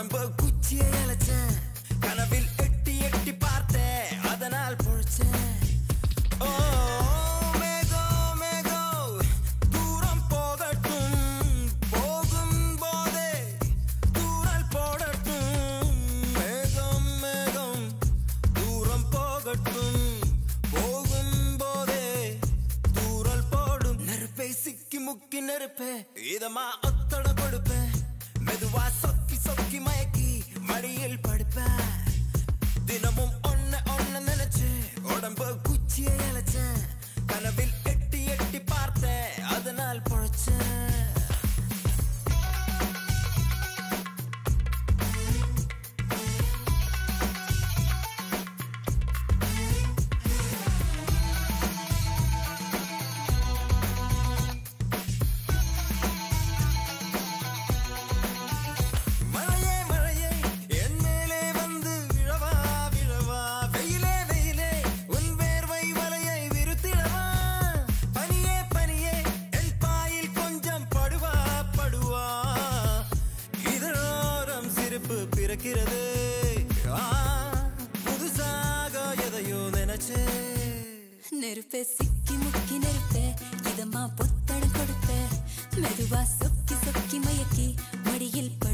உடம்பு குச்சியை அழைச்சேன், கனவில் எட்டி எட்டி பார்த்தேன், அதனால் பொழைச்சேன். ஓ மேகம் மேகம் தூரம் போகட்டும், போகும் போதே தூரல் போடட்டும். மேகம் மேகம் தூரம் போகட்டும், போகும் போதே தூரல் போடும். நெருப்பை சிக்கி முக்கி நெருப்பே இதமா ஒத்தட கொடுப்பேன், மெதுவா சொக்கி சொக்கி மயக்கி மடியில் படுப்பேன். தினமும் ஒன்ன ஒன்ன நினைச்சு உடம்பு குச்சியை அழைச்சேன், கனவில் எட்டி எட்டி பார்த்தேன், அதனால் பொழைச்சேன். பிறக்கிறது புதுசாக எதையோ நினைச்சே. நெருப்பே சிக்கி முக்கி நெருப்பே இதமா பொத்தடம் கொடுப்பே, மெதுவா சொக்கி சொக்கி மயக்கி மடியில்